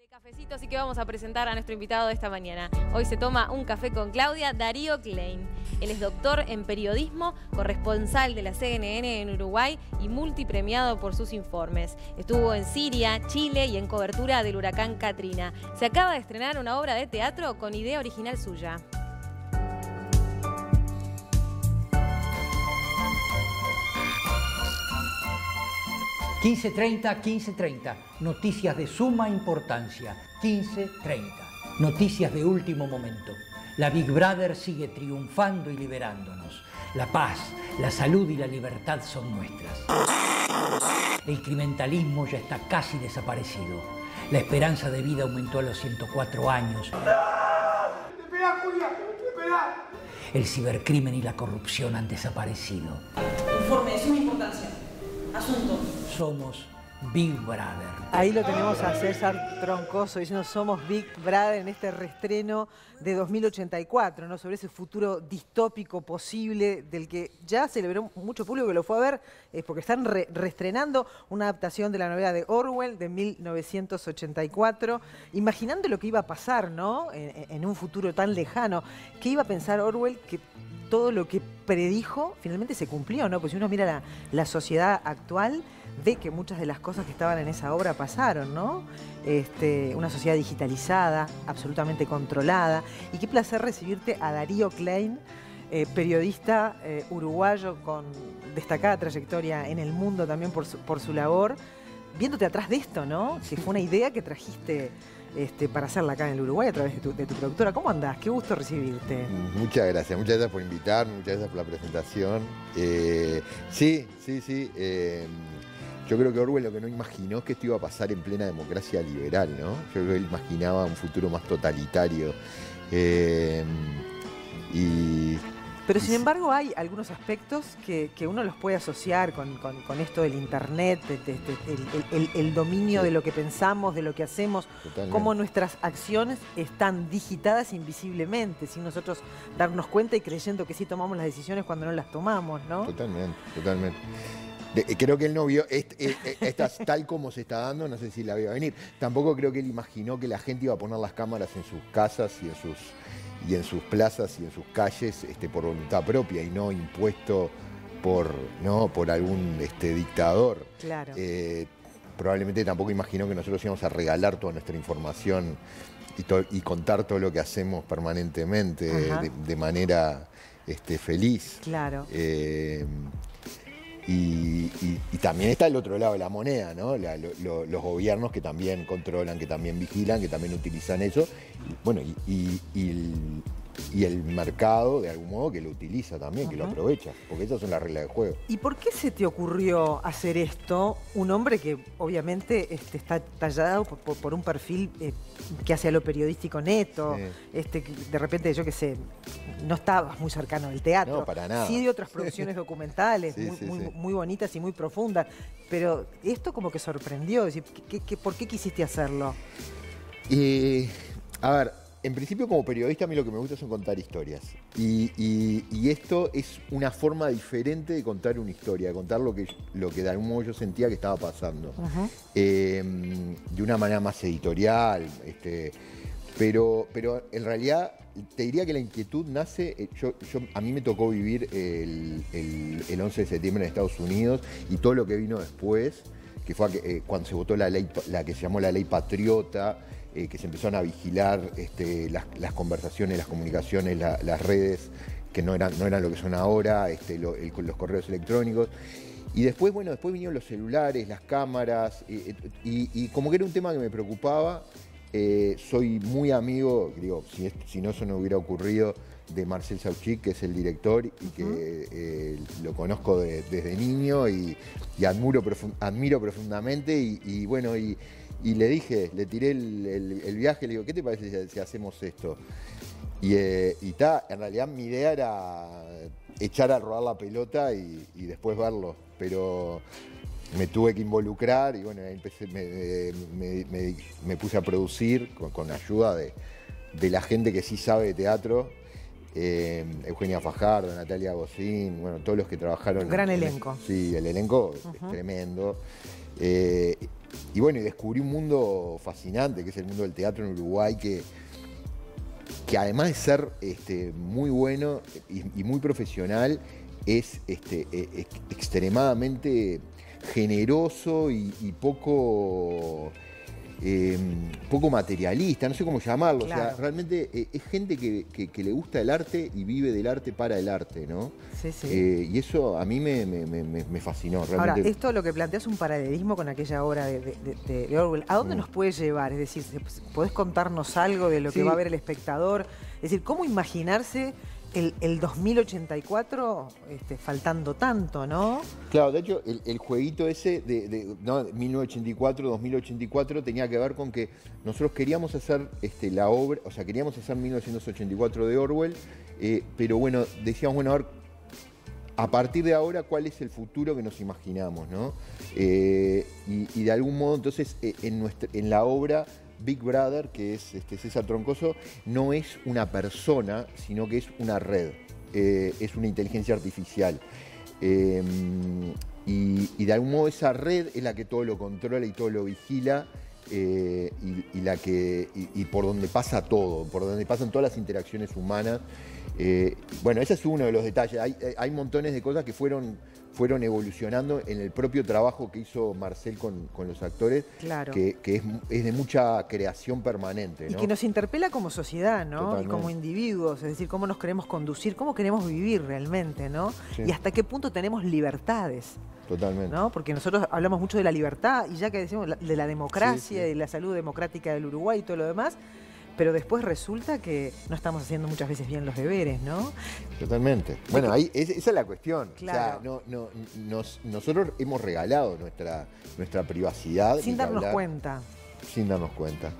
Cafecito, así que vamos a presentar a nuestro invitado de esta mañana. Hoy se toma un café con Claudia, Darío Klein. Él es doctor en periodismo, corresponsal de la CNN en Uruguay y multipremiado por sus informes. Estuvo en Siria, Chile y en cobertura del huracán Katrina. Se acaba de estrenar una obra de teatro con idea original suya. ...15:30, noticias de suma importancia. 15:30, noticias de último momento. La Big Brother sigue triunfando y liberándonos. La paz, la salud y la libertad son nuestras. El criminalismo ya está casi desaparecido. La esperanza de vida aumentó a los 104 años. El cibercrimen y la corrupción han desaparecido. Informe de suma importancia. Asunto. Somos Big Brother. Ahí lo tenemos a César Troncoso diciendo somos Big Brother en este reestreno de 2084, ¿no? Sobre ese futuro distópico posible del que ya celebró mucho público que lo fue a ver, porque están reestrenando una adaptación de la novela de Orwell de 1984, imaginando lo que iba a pasar, ¿no? En un futuro tan lejano. ¿Qué iba a pensar Orwell que todo lo que predijo finalmente se cumplió, ¿no? Pues si uno mira la sociedad actual, ve que muchas de las cosas que estaban en esa obra pasaron, ¿no? Una sociedad digitalizada, absolutamente controlada. Y qué placer recibirte a Darío Klein, periodista uruguayo con destacada trayectoria en el mundo también por su labor. Viéndote atrás de esto, ¿no? Que fue una idea que trajiste para hacerla acá en el Uruguay a través de tu productora. ¿Cómo andás? Qué gusto recibirte. Muchas gracias por invitarme, muchas gracias por la presentación. Sí. Yo creo que Orwell lo que no imaginó es que esto iba a pasar en plena democracia liberal, ¿no? Yo creo que él imaginaba un futuro más totalitario. Pero sin embargo hay algunos aspectos que uno los puede asociar con esto del internet, el dominio de lo que pensamos, de lo que hacemos, cómo nuestras acciones están digitadas invisiblemente, sin nosotros darnos cuenta y creyendo que sí tomamos las decisiones cuando no las tomamos, ¿no? Totalmente. Creo que él no vio, esta tal como se está dando, no sé si la vio venir. Tampoco creo que él imaginó que la gente iba a poner las cámaras en sus casas y en sus plazas y en sus calles por voluntad propia y no impuesto por algún dictador. Claro. Probablemente tampoco imaginó que nosotros íbamos a regalar toda nuestra información y contar todo lo que hacemos permanentemente de manera feliz. Claro. Y también está el otro lado de la moneda, ¿no? Los gobiernos que también controlan, que también vigilan, que también utilizan eso. Bueno, y el mercado, de algún modo, que lo utiliza también, que lo aprovecha, porque esas son las reglas del juego. ¿Y por qué se te ocurrió hacer esto? Un hombre que obviamente está tallado por un perfil que hace a lo periodístico neto, que de repente, yo qué sé, no estabas muy cercano del teatro. No, para nada. Sí de otras producciones documentales, muy bonitas y muy profundas, pero esto como que sorprendió. Es decir, ¿por qué quisiste hacerlo? A ver, en principio como periodista a mí lo que me gusta son contar historias y esto es una forma diferente de contar una historia, de contar lo que de algún modo yo sentía que estaba pasando, de una manera más editorial, pero en realidad te diría que la inquietud nace, a mí me tocó vivir el 11 de septiembre en Estados Unidos y todo lo que vino después, que fue cuando se votó la que se llamó la Ley Patriota, que se empezaron a vigilar las conversaciones, las comunicaciones, las redes, que no eran lo que son ahora, los correos electrónicos. Y después vinieron los celulares, las cámaras, y como que era un tema que me preocupaba. Soy muy amigo, digo, si no eso no hubiera ocurrido, de Marcel Sauchik, que es el director y que lo conozco desde niño y admiro profundamente y le dije, le tiré el viaje, le digo, ¿qué te parece si hacemos esto? En realidad mi idea era echar a rodar la pelota y después verlo, pero me tuve que involucrar y bueno, empecé, me puse a producir con ayuda de la gente que sí sabe de teatro. Eugenia Fajardo, Natalia Gosín, bueno, todos los que trabajaron. Gran elenco. Sí, el elenco es tremendo. bueno, y descubrí un mundo fascinante, que es el mundo del teatro en Uruguay, que además de ser muy bueno y muy profesional, es extremadamente generoso y poco materialista, no sé cómo llamarlo. Claro. O sea, realmente es gente que le gusta el arte y vive del arte para el arte, ¿no? Sí, sí. Y eso a mí me fascinó. Realmente. Ahora, esto lo que plantea es un paralelismo con aquella obra de Orwell. ¿A dónde nos puede llevar? Es decir, ¿podés contarnos algo de lo que Sí. va a ver el espectador? Es decir, ¿cómo imaginarse el 2084 faltando tanto, no? Claro, de hecho, el jueguito ese ¿no? 1984, 2084 tenía que ver con que nosotros queríamos hacer la obra, o sea, queríamos hacer 1984 de Orwell, pero bueno, decíamos, bueno, a ver, a partir de ahora, ¿cuál es el futuro que nos imaginamos, ¿no? Y de algún modo, entonces, en la obra Big Brother, que es César Troncoso, no es una persona, sino que es una red, es una inteligencia artificial. Y de algún modo esa red es la que todo lo controla y todo lo vigila, y por donde pasa todo, por donde pasan todas las interacciones humanas. Bueno, ese es uno de los detalles. Hay montones de cosas que fueron evolucionando en el propio trabajo que hizo Marcel con los actores, Claro. que es de mucha creación permanente, Y ¿no? que nos interpela como sociedad, ¿no? Totalmente. Y como individuos, es decir, cómo nos queremos conducir, cómo queremos vivir realmente, ¿no? Sí. Y hasta qué punto tenemos libertades, Totalmente. ¿no? Porque nosotros hablamos mucho de la libertad y ya que decimos de la democracia, Sí, sí. de la salud democrática del Uruguay y todo lo demás, pero después resulta que no estamos haciendo muchas veces bien los deberes, ¿no? Totalmente. Bueno, ahí esa es la cuestión. Claro. O sea, nosotros hemos regalado nuestra privacidad. Sin ni darnos hablar, cuenta. Sin darnos cuenta.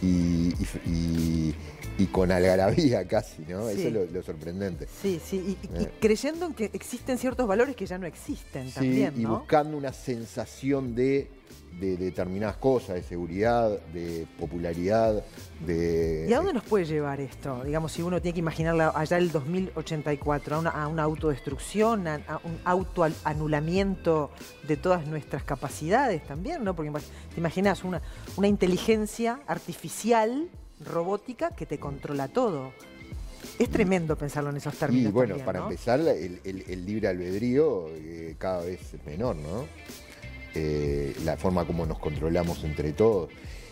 Y con algarabía casi, ¿no? Sí. Eso es lo sorprendente. Sí, sí, y creyendo en que existen ciertos valores que ya no existen también, Sí, y ¿no? buscando una sensación de determinadas cosas, de seguridad, de popularidad, ¿Y a dónde nos puede llevar esto? Digamos, si uno tiene que imaginarla allá el 2084, a una autodestrucción, a un autoanulamiento de todas nuestras capacidades también, ¿no? Porque te imaginas una inteligencia artificial, robótica, que te controla todo. Es tremendo pensarlo en esos términos. Y bueno, también, para ¿no? empezar, el libre albedrío cada vez es menor, ¿no? La forma como nos controlamos entre todos.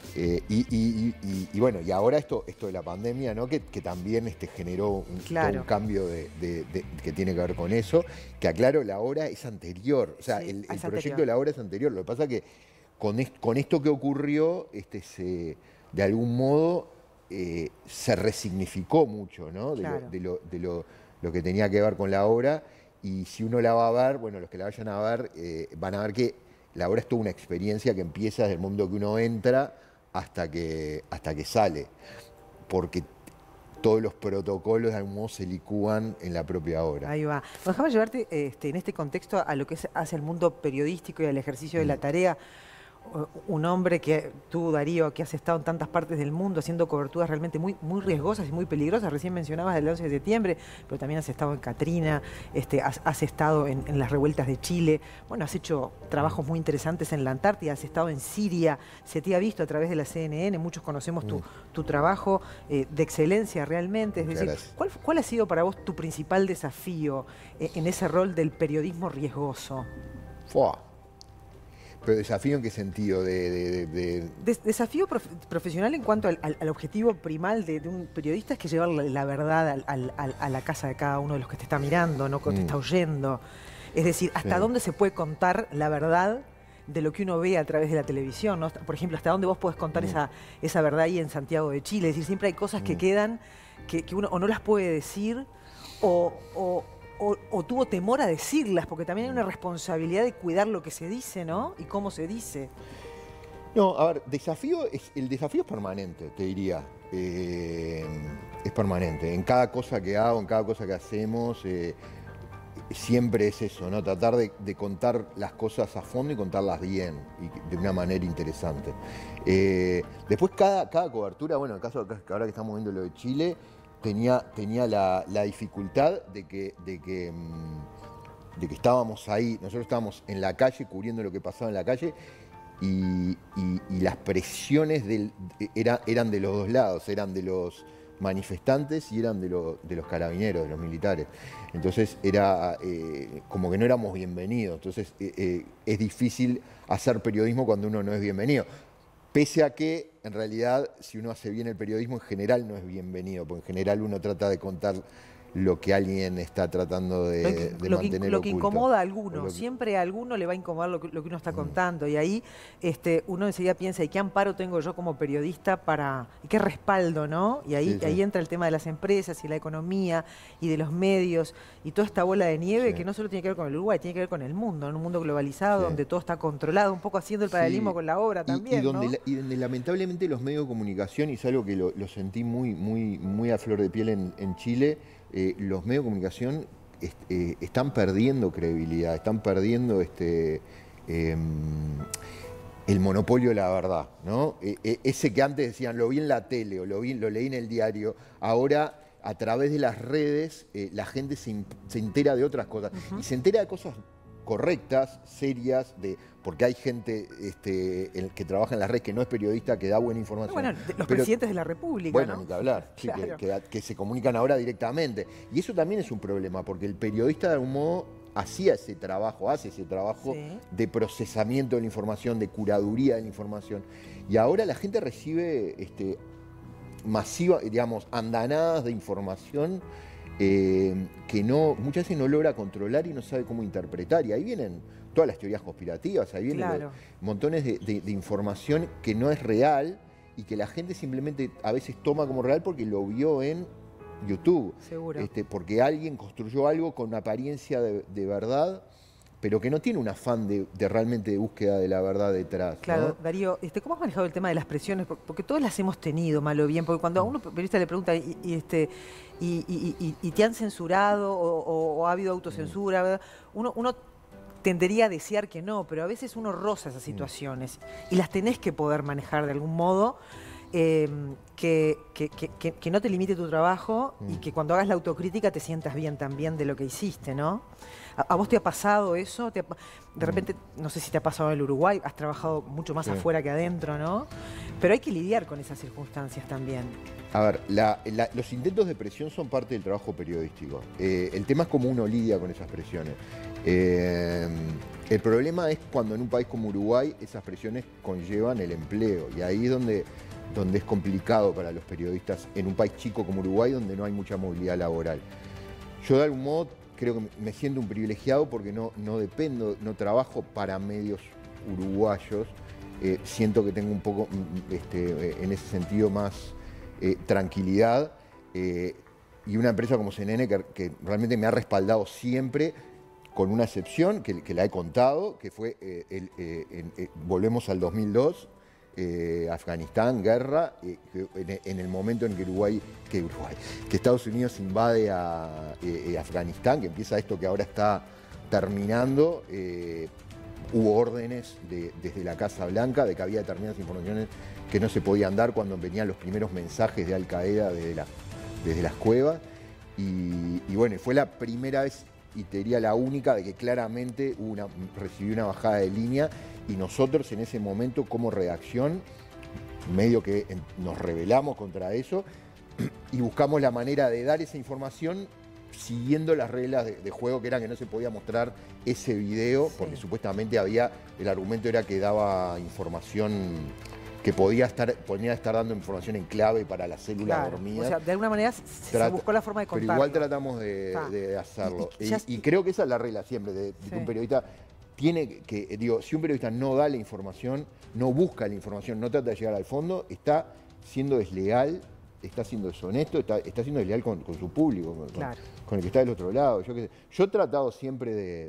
Y bueno, y ahora esto de la pandemia, ¿no? Que también generó Claro. todo un cambio que tiene que ver con eso, que aclaro, la hora es anterior, o sea, Sí, el es proyecto anterior. de la hora es anterior. Lo que pasa es que con esto que ocurrió, de algún modo se resignificó mucho, ¿no? Claro. De lo que tenía que ver con la obra. Y si uno la va a ver, bueno, los que la vayan a ver van a ver que la obra es toda una experiencia que empieza desde el mundo que uno entra hasta que sale, porque todos los protocolos de algún modo se licúan en la propia obra. Ahí va. Déjame llevarte en este contexto a lo que es hacia el mundo periodístico y al ejercicio de la tarea. Un hombre que tú, Darío, que has estado en tantas partes del mundo haciendo coberturas realmente muy, muy riesgosas y muy peligrosas. Recién mencionabas el 11 de septiembre, pero también has estado en Katrina, has estado en las revueltas de Chile. Bueno, has hecho trabajos muy interesantes en la Antártida, has estado en Siria, se te ha visto a través de la CNN, muchos conocemos tu trabajo de excelencia realmente. Es decir, Gracias. ¿cuál ha sido para vos tu principal desafío en ese rol del periodismo riesgoso? ¡Fua! ¿Pero desafío en qué sentido? Desafío profesional en cuanto al objetivo primal de un periodista es que llevar la verdad a la casa de cada uno de los que te está mirando, ¿no? Que te está oyendo. Es decir, hasta Sí. dónde se puede contar la verdad de lo que uno ve a través de la televisión, ¿no? Por ejemplo, hasta dónde vos podés contar esa verdad ahí en Santiago de Chile. Es decir, siempre hay cosas que quedan que uno o no las puede decir o tuvo temor a decirlas, porque también hay una responsabilidad de cuidar lo que se dice, ¿no? Y cómo se dice. No, a ver, el desafío es permanente, te diría. Es permanente. En cada cosa que hago, en cada cosa que hacemos, siempre es eso, ¿no? Tratar de contar las cosas a fondo y contarlas bien y de una manera interesante. Después, cada cobertura, bueno, en el caso que ahora que estamos viendo lo de Chile, tenía la dificultad de que estábamos ahí, nosotros estábamos en la calle cubriendo lo que pasaba en la calle y las presiones eran de los dos lados, eran de los manifestantes y eran de los carabineros, de los militares. Entonces era como que no éramos bienvenidos. Entonces es difícil hacer periodismo cuando uno no es bienvenido. Pese a que, en realidad, si uno hace bien el periodismo, en general no es bienvenido, porque en general uno trata de contar lo que alguien está tratando de mantener lo que oculto. Incomoda a alguno, siempre a alguno le va a incomodar lo que uno está contando, y ahí uno enseguida piensa, ¿y qué amparo tengo yo como periodista y qué respaldo, ¿no? Y ahí, ahí entra el tema de las empresas y la economía y de los medios y toda esta bola de nieve que no solo tiene que ver con el Uruguay, tiene que ver con el mundo, en un mundo globalizado donde todo está controlado, un poco haciendo el paralelismo con la obra también, y donde lamentablemente los medios de comunicación, y es algo que lo sentí muy a flor de piel en Chile, los medios de comunicación están perdiendo credibilidad, están perdiendo el monopolio de la verdad, ¿no? Ese que antes decían, lo vi en la tele o lo leí en el diario, ahora a través de las redes la gente se entera de otras cosas, y se entera de cosas correctas, serias, porque hay gente que trabaja en las redes que no es periodista, que da buena información. Bueno, los presidentes de la República, bueno, ¿no? ni que hablar, Claro. que se comunican ahora directamente. Y eso también es un problema, porque el periodista de algún modo hace ese trabajo de procesamiento de la información, de curaduría de la información. Y ahora la gente recibe masiva, digamos, andanadas de información que muchas veces no logra controlar y no sabe cómo interpretar. Y ahí vienen todas las teorías conspirativas, ahí vienen montones de información que no es real y que la gente simplemente a veces toma como real porque lo vio en YouTube. Seguro. Porque alguien construyó algo con apariencia de verdad, pero que no tiene un afán de realmente de búsqueda de la verdad detrás. Claro, ¿no? Darío, ¿cómo has manejado el tema de las presiones? Porque todas las hemos tenido, mal o bien, porque cuando a uno periodista le pregunta y te han censurado o ha habido autocensura, uno tendería a desear que no, pero a veces uno roza esas situaciones y las tenés que poder manejar de algún modo. Que no te limite tu trabajo y que cuando hagas la autocrítica te sientas bien también de lo que hiciste, ¿no? ¿A vos te ha pasado eso? De repente, no sé si te ha pasado en el Uruguay, has trabajado mucho más afuera que adentro, ¿no? Pero hay que lidiar con esas circunstancias también. A ver, los intentos de presión son parte del trabajo periodístico. El tema es cómo uno lidia con esas presiones. El problema es cuando en un país como Uruguay esas presiones conllevan el empleo, y ahí es donde es complicado para los periodistas en un país chico como Uruguay, donde no hay mucha movilidad laboral. Yo de algún modo creo que me siento un privilegiado porque no trabajo para medios uruguayos. Siento que tengo un poco, en ese sentido, más tranquilidad. Y una empresa como CNN que realmente me ha respaldado siempre, con una excepción que la he contado, que fue, volvemos al 2002, Afganistán, guerra, en el momento en que Estados Unidos invade a Afganistán, que empieza esto que ahora está terminando, hubo órdenes desde la Casa Blanca de que había determinadas informaciones que no se podían dar cuando venían los primeros mensajes de Al Qaeda desde las cuevas, y bueno, fue la primera vez, y te diría la única, de que claramente recibió una bajada de línea, y nosotros en ese momento como redacción, medio que nos rebelamos contra eso y buscamos la manera de dar esa información siguiendo las reglas de juego, que eran que no se podía mostrar ese video, porque supuestamente el argumento era que daba información que podía estar dando información en clave para la célula dormida. O sea, de alguna manera se buscó la forma de contarlo. Pero igual tratamos de hacerlo. Y creo que esa es la regla siempre, de que un periodista tiene que, si un periodista no da la información, no busca la información, no trata de llegar al fondo, está siendo desleal, está siendo deshonesto, está siendo desleal con su público, con el que está del otro lado. Yo he tratado siempre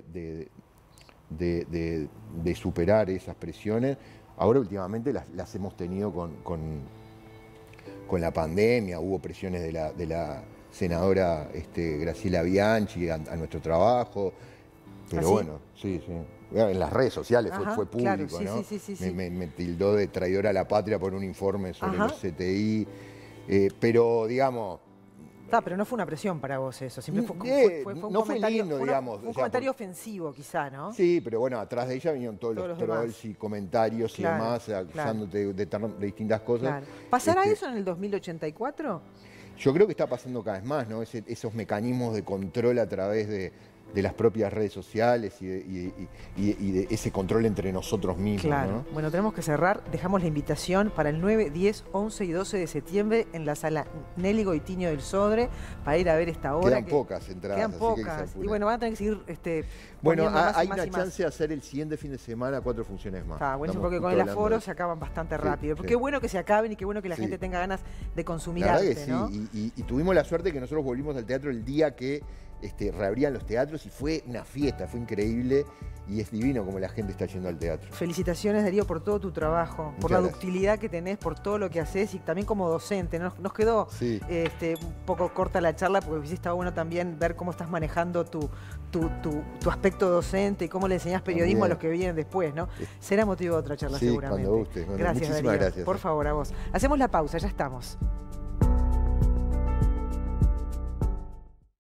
de superar esas presiones. Ahora últimamente las hemos tenido con la pandemia, hubo presiones de la senadora Graciela Bianchi a nuestro trabajo, pero bueno, sí. En las redes sociales fue público, claro, ¿no? Sí. Me tildó de traidora a la patria por un informe sobre los CTI, pero digamos, Pero no fue una presión para vos eso, siempre fue un no fue comentario, lindo, digamos. un comentario ofensivo quizá, ¿no? Sí, pero bueno, atrás de ella vinieron todos los trolls y comentarios y demás, acusándote de distintas cosas. Claro. ¿Pasará eso en el 2084? Yo creo que está pasando cada vez más, ¿no? Esos mecanismos de control a través de las propias redes sociales y de ese control entre nosotros mismos. Claro. ¿no? Bueno, tenemos que cerrar. Dejamos la invitación para el 9, 10, 11 y 12 de septiembre en la sala Nelly Goitiño del Sodre para ir a ver esta obra. Quedan pocas entradas. Quedan pocas. Y bueno, van a tener que seguir bueno, hay más una chance de hacer el siguiente fin de semana 4 funciones más. Está buenísimo, porque con el aforo se acaban bastante rápido. Porque qué bueno que se acaben y qué bueno que la gente tenga ganas de consumir arte, que ¿no? Y tuvimos la suerte que nosotros volvimos al teatro el día que reabrían los teatros y fue una fiesta, fue increíble y es divino como la gente está yendo al teatro. Felicitaciones, Darío, por todo tu trabajo, por la ductilidad que tenés, por todo lo que haces y también como docente. Nos quedó un poco corta la charla porque sí estaba bueno también ver cómo estás manejando tu aspecto docente y cómo le enseñás periodismo a los que vienen después, ¿no? Será motivo de otra charla seguramente. Cuando guste. Gracias, Muchísimas Darío. gracias. Por favor, a vos. Hacemos la pausa, ya estamos.